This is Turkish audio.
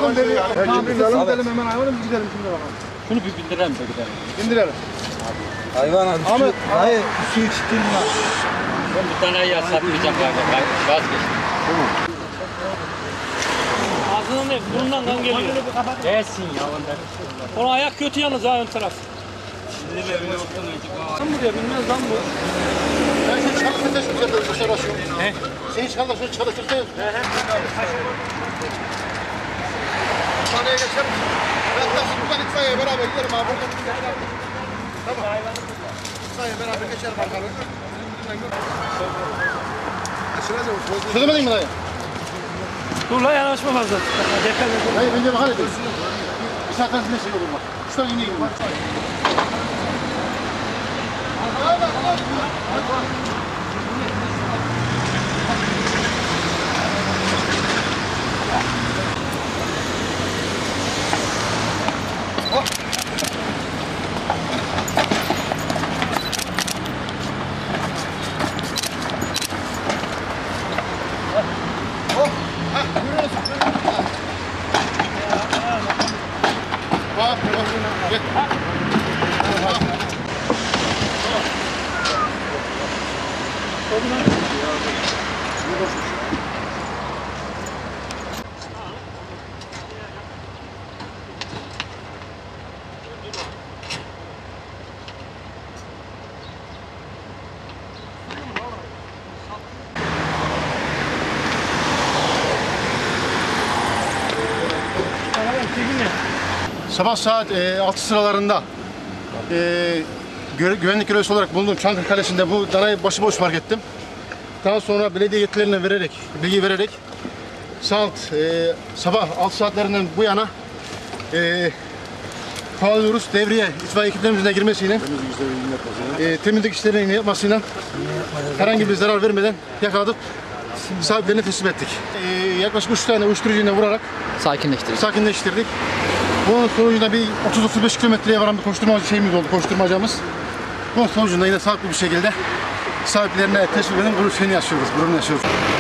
Bakın beni gidelim hemen hayvanım gidelim şimdi bakalım. Şunu bir bindirelim de gidelim. Bindirelim. Hayvan abi. Ahmet, hayır su içtin mi? Ben bir tane ya satmayacağım galiba. Vazgeçtim. Ağzından ne? Burnundan kan geliyor. Gelsin ya ondan. Onun ayak kötü yalnız ha ön taraf. Sen buraya bilmez lan bu. Ben seni çıkartırsa şu güzel dışarı açıyorum. He? Seni çıkartırsa çıkartırsa yok. Sahneye geçer misin? Ben taşı buradan itfaiye beraber giderim abi. Tamam. İtfaiye beraber geçerim bakalım. Çözemedin mi dayı? Dur lan yanaşma fazla. Dikkat et. Dayı bence bakar edin. Bir saatten ne şey olur bak. Şuradan yine gidiyor. Sabah saat 6 sıralarında güvenlik görevlisi olarak bulunduğum Çankırı Kalesi'nde bu danayı başıboş fark ettim. Daha sonra belediye yetkililerine bilgi vererek sabah 6 saatlerinden bu yana kovalıyoruz. Devreye itfaiye ekiplerimizin de girmesiyle temizlik işlerinin yapmasıyla herhangi bir zarar vermeden yakaladık. Sahiplerine teslim ettik. Yaklaşık 3 tane uyuşturucuyla vurarak sakinleştirdik. Bunun sonucunda bir 30-35 kilometreye varan bir koşturmacamız. Bunun sonucunda yine sağlıklı bir şekilde sahiplerine teslim edin, gururunu yaşıyoruz.